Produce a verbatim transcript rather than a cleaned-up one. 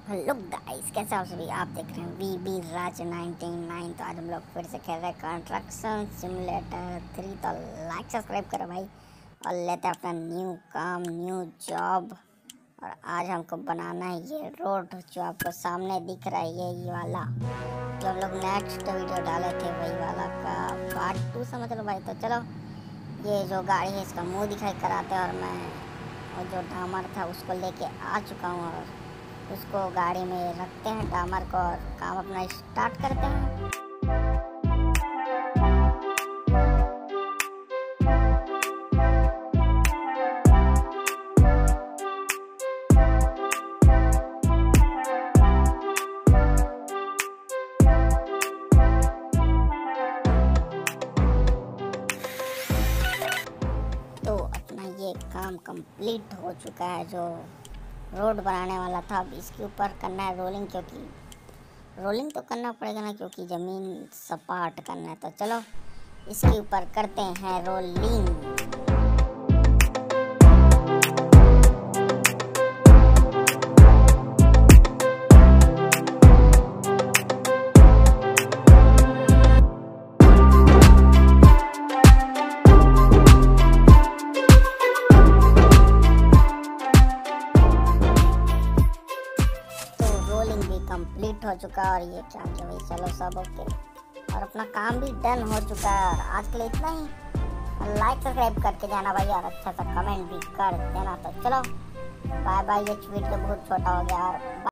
Hello guys, कैसे आप सभी। आप देख रहे हैं V B Raj ninety nine. तो आज हम लोग फिर से खेल रहे हैं कंस्ट्रक्शन सिमुलेटर थ्री। तो लाइक सब्सक्राइब करो भाई और लेते हैं अपना न्यू काम, न्यू जॉब। और आज हमको बनाना है ये रोड जो आपको सामने दिख रहा है, ये ये वाला जो हम लोग नेक्स्ट वीडियो डाले थे, वही वाला का पार्ट टू समझ लो भाई। तो चलो, ये जो गाड़ी है इसका मुँह दिखाई कराते हैं। और मैं वो जो डामर था उसको लेके आ चुका हूँ और उसको गाड़ी में रखते हैं डामर को और काम अपना स्टार्ट करते हैं। तो अपना ये काम कंप्लीट हो चुका है। जो रोड बनाने वाला था, अब इसके ऊपर करना है रोलिंग, क्योंकि रोलिंग तो करना पड़ेगा ना, क्योंकि ज़मीन सपाट करना है। तो चलो इसके ऊपर करते हैं रोलिंग। कंप्लीट हो चुका और ये क्या क्या भाई, चलो सब ओके और अपना काम भी डन हो चुका है। और आज के लिए इतना ही। लाइक सब्सक्राइब करके जाना भाई और अच्छा सा कमेंट भी कर देना। तो चलो बाय बाय। ये वीडियो बहुत छोटा हो गया और